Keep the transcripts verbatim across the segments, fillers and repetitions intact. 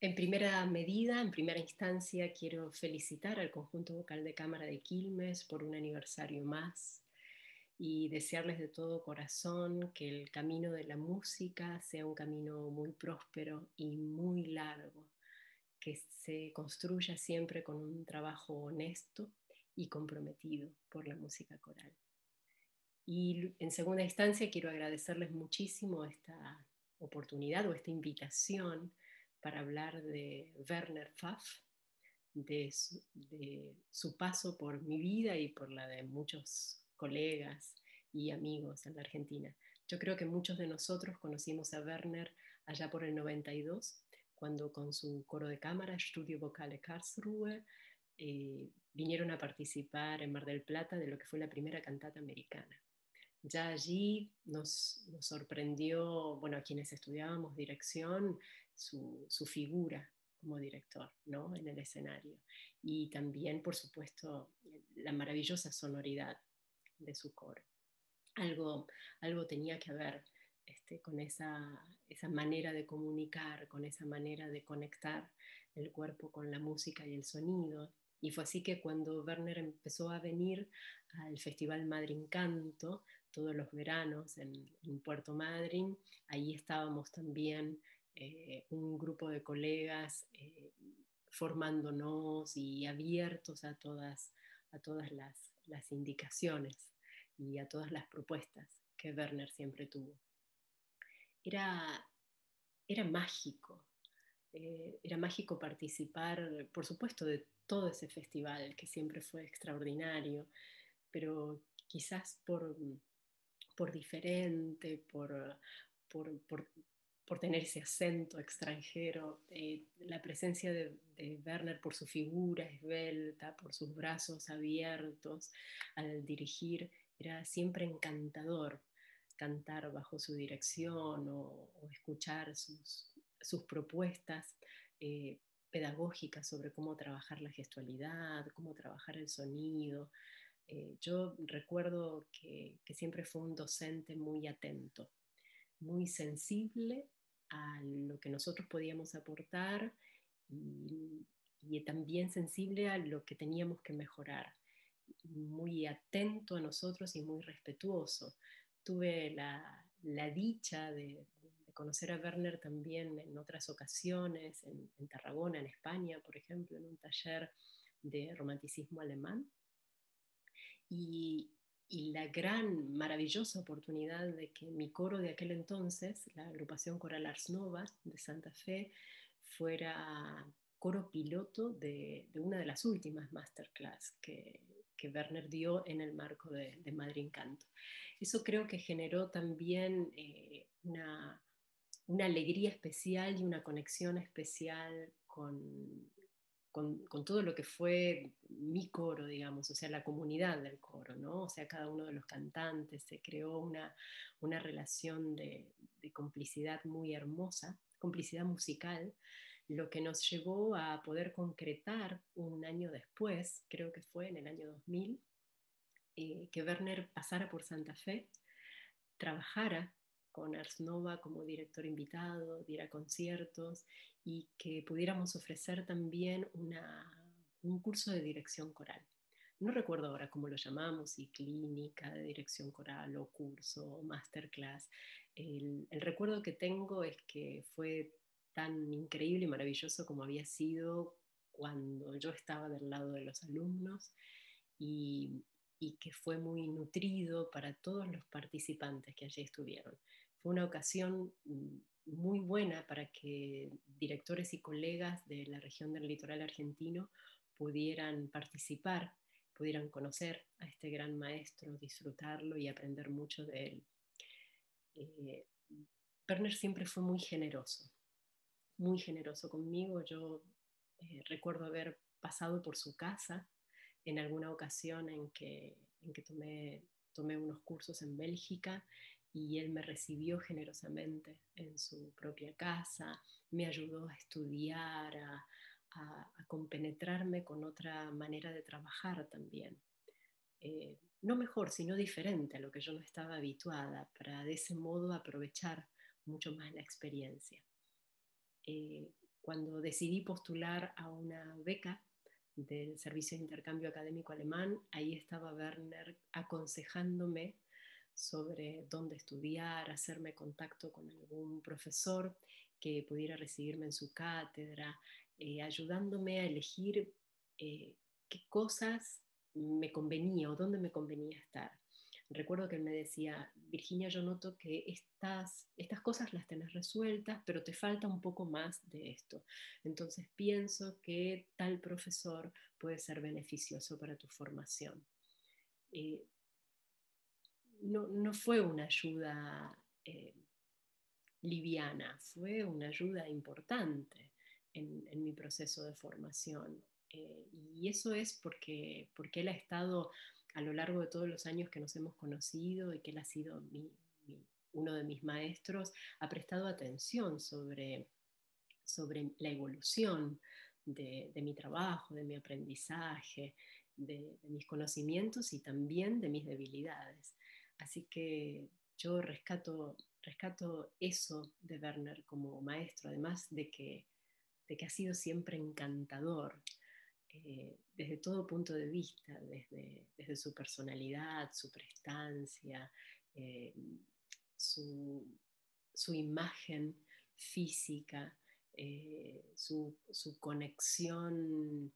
En primera medida, en primera instancia, quiero felicitar al conjunto vocal de Cámara de Quilmes por un aniversario más y desearles de todo corazón que el camino de la música sea un camino muy próspero y muy largo, que se construya siempre con un trabajo honesto y comprometido por la música coral. Y en segunda instancia quiero agradecerles muchísimo esta oportunidad o esta invitación para hablar de Werner Pfaff, de su, de su paso por mi vida y por la de muchos colegas y amigos en la Argentina. Yo creo que muchos de nosotros conocimos a Werner allá por el noventa y dos, cuando con su coro de cámara, Studio Vocale Karlsruhe, eh, vinieron a participar en Mar del Plata de lo que fue la primera cantata americana. Ya allí nos, nos sorprendió, bueno, a quienes estudiábamos dirección, su, su figura como director, ¿no? En el escenario. Y también, por supuesto, la maravillosa sonoridad de su coro. Algo, algo tenía que ver este, con esa, esa manera de comunicar, con esa manera de conectar el cuerpo con la música y el sonido. Y fue así que cuando Werner empezó a venir al Festival Madryn Canto, todos los veranos en, en Puerto Madryn, ahí estábamos también eh, un grupo de colegas eh, formándonos y abiertos a todas, a todas las, las indicaciones y a todas las propuestas que Werner siempre tuvo. Era, era mágico, eh, era mágico participar, por supuesto, de todo ese festival que siempre fue extraordinario, pero quizás por, por diferente, por, por, por, por tener ese acento extranjero, eh, la presencia de, de Werner por su figura esbelta, por sus brazos abiertos al dirigir, era siempre encantador cantar bajo su dirección o, o escuchar sus, sus propuestas eh, pedagógicas sobre cómo trabajar la gestualidad, cómo trabajar el sonido. Eh, yo recuerdo que, que siempre fue un docente muy atento, muy sensible a lo que nosotros podíamos aportar y, y también sensible a lo que teníamos que mejorar, muy atento a nosotros y muy respetuoso. Tuve la, la dicha de, de, conocer a Werner también en otras ocasiones, en, en Tarragona, en España, por ejemplo, en un taller de romanticismo alemán. Y, y la gran, maravillosa oportunidad de que mi coro de aquel entonces, la agrupación coral Ars Nova de Santa Fe, fuera coro piloto de, de una de las últimas masterclass que, que Werner dio en el marco de, de Madrid Canto. Eso creo que generó también eh, una, una alegría especial y una conexión especial con, con, con, todo lo que fue mi coro, digamos, o sea, la comunidad del coro, ¿no? O sea, cada uno de los cantantes, se creó una, una relación de, de complicidad muy hermosa, complicidad musical, lo que nos llevó a poder concretar un año después, creo que fue en el año dos mil, eh, que Werner pasara por Santa Fe, trabajara con Ars Nova como director invitado, diera conciertos y que pudiéramos ofrecer también una, un curso de dirección coral. No recuerdo ahora cómo lo llamamos, si clínica de dirección coral o curso o masterclass. El, el recuerdo que tengo es que fue tan increíble y maravilloso como había sido cuando yo estaba del lado de los alumnos y, y que fue muy nutrido para todos los participantes que allí estuvieron. Fue una ocasión muy buena para que directores y colegas de la región del litoral argentino pudieran participar, pudieran conocer a este gran maestro, disfrutarlo y aprender mucho de él. Eh, Werner siempre fue muy generoso, muy generoso conmigo. Yo eh, recuerdo haber pasado por su casa en alguna ocasión en que, en que tomé, tomé unos cursos en Bélgica y él me recibió generosamente en su propia casa, me ayudó a estudiar, a, a, a compenetrarme con otra manera de trabajar también. Eh, no mejor, sino diferente a lo que yo no estaba habituada, para de ese modo aprovechar mucho más la experiencia. Eh, cuando decidí postular a una beca del Servicio de Intercambio Académico Alemán, ahí estaba Werner aconsejándome sobre dónde estudiar, hacerme contacto con algún profesor que pudiera recibirme en su cátedra, eh, ayudándome a elegir eh, qué cosas me convenía o dónde me convenía estar. Recuerdo que él me decía: Virginia, yo noto que estas, estas cosas las tenés resueltas, pero te falta un poco más de esto. Entonces pienso que tal profesor puede ser beneficioso para tu formación. Eh, no, no fue una ayuda eh, liviana, fue una ayuda importante en, en mi proceso de formación. Eh, y eso es porque, porque él ha estado a lo largo de todos los años que nos hemos conocido y que él ha sido mi, mi, uno de mis maestros, ha prestado atención sobre, sobre la evolución de, de mi trabajo, de mi aprendizaje, de, de mis conocimientos y también de mis debilidades. Así que yo rescato, rescato eso de Werner como maestro, además de que, de que ha sido siempre encantador eh, desde todo punto de vista, desde, desde su personalidad, su prestancia, eh, su, su imagen física, eh, su, su, conexión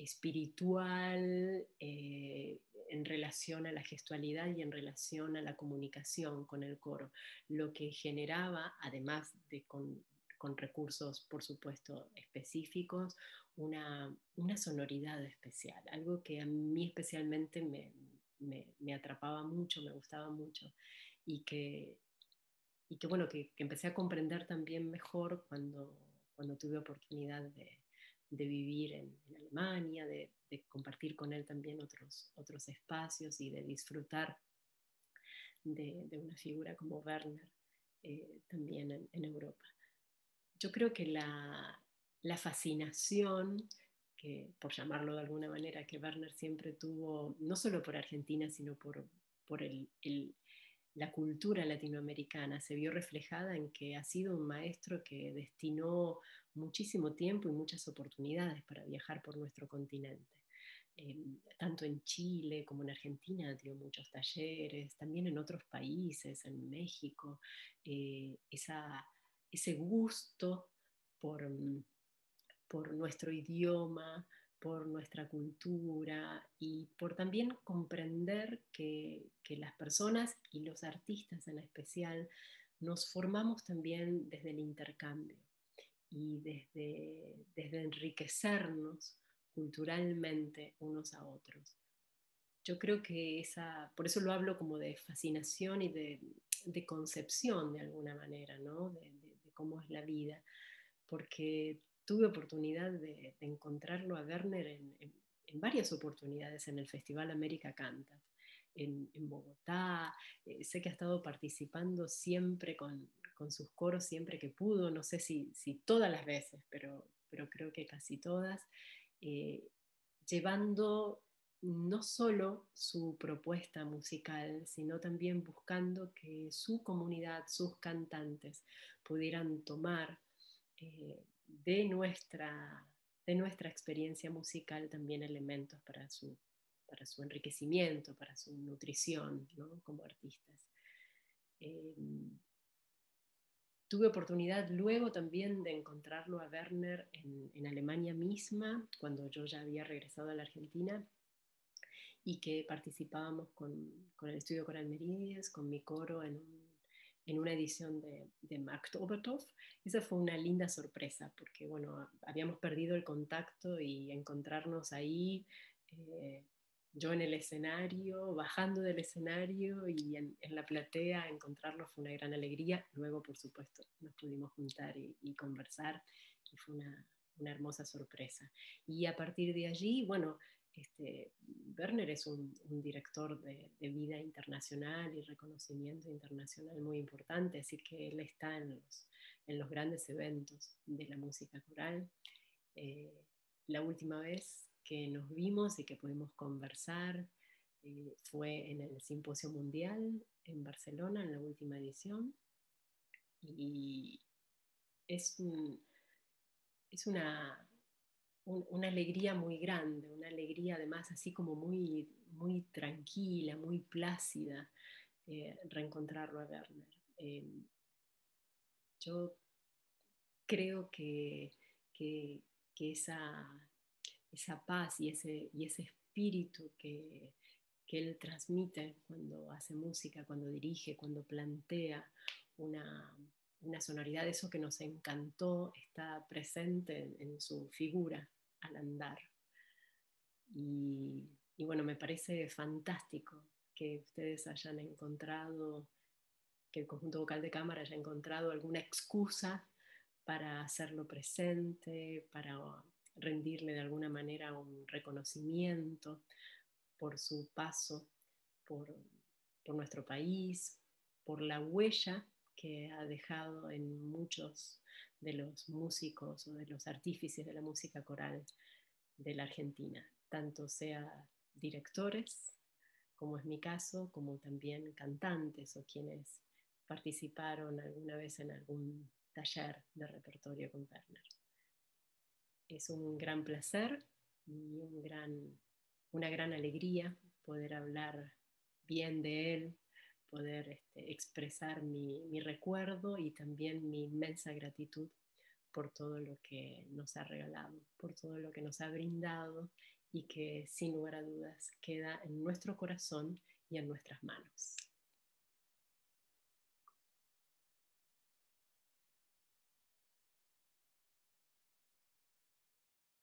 espiritual eh, en relación a la gestualidad y en relación a la comunicación con el coro, lo que generaba, además de con, con recursos, por supuesto, específicos, una, una sonoridad especial, algo que a mí especialmente me, me, me atrapaba mucho, me gustaba mucho, y que, y que bueno, que, que, empecé a comprender también mejor cuando, cuando tuve oportunidad de, de vivir en, en Alemania, de, de, compartir con él también otros, otros espacios y de disfrutar de, de una figura como Werner eh, también en, en Europa. Yo creo que la, la fascinación, que, por llamarlo de alguna manera, que Werner siempre tuvo, no solo por Argentina, sino por, por el, el, la cultura latinoamericana, se vio reflejada en que ha sido un maestro que destinó muchísimo tiempo y muchas oportunidades para viajar por nuestro continente. Eh, tanto en Chile como en Argentina dio muchos talleres, también en otros países, en México, eh, esa, ese gusto por, por nuestro idioma, por nuestra cultura y por también comprender que, que las personas y los artistas en especial nos formamos también desde el intercambio y desde, desde enriquecernos culturalmente unos a otros. Yo creo que esa, por eso lo hablo como de fascinación y de, de concepción de alguna manera, ¿no? De, de, de cómo es la vida, porque tuve oportunidad de, de encontrarlo a Werner en, en, en, varias oportunidades en el Festival América Canta, en, en Bogotá. Eh, sé que ha estado participando siempre con, con, sus coros, siempre que pudo, no sé si, si todas las veces, pero, pero creo que casi todas, eh, llevando no solo su propuesta musical, sino también buscando que su comunidad, sus cantantes, pudieran tomar eh, de, nuestra, de nuestra experiencia musical también elementos para su, para su enriquecimiento, para su nutrición, ¿no? Como artistas. Eh, tuve oportunidad luego también de encontrarlo a Werner en, en Alemania misma, cuando yo ya había regresado a la Argentina, y que participábamos con, con el Estudio Coral Meridias, con mi coro en, un, en una edición de, de Markt Oberthof. Esa fue una linda sorpresa, porque bueno, habíamos perdido el contacto y encontrarnos ahí, eh, yo en el escenario, bajando del escenario y en, en la platea, encontrarlo fue una gran alegría. Luego, por supuesto, nos pudimos juntar y, y conversar y fue una, una hermosa sorpresa. Y a partir de allí, bueno, este, Werner es un, un director de, de, vida internacional y reconocimiento internacional muy importante, así que él está en los, en los grandes eventos de la música coral. Eh, la última vez que nos vimos y que pudimos conversar eh, fue en el Simposio Mundial en Barcelona, en la última edición, y es un, es una, un, una alegría muy grande, una alegría además así como muy, muy tranquila, muy plácida, eh, reencontrarlo a Werner. Eh, yo creo que, que, que esa, esa paz y ese, y ese espíritu que, que él transmite cuando hace música, cuando dirige, cuando plantea una, una sonoridad, eso que nos encantó, está presente en, en su figura al andar. Y, y bueno, me parece fantástico que ustedes hayan encontrado, que el conjunto vocal de cámara haya encontrado alguna excusa para hacerlo presente, para rendirle de alguna manera un reconocimiento por su paso por, por nuestro país, por la huella que ha dejado en muchos de los músicos o de los artífices de la música coral de la Argentina, tanto sea directores, como es mi caso, como también cantantes o quienes participaron alguna vez en algún taller de repertorio con Werner. Es un gran placer y un gran, una gran alegría poder hablar bien de él, poder este, expresar mi, mi recuerdo y también mi inmensa gratitud por todo lo que nos ha regalado, por todo lo que nos ha brindado y que sin lugar a dudas queda en nuestro corazón y en nuestras manos.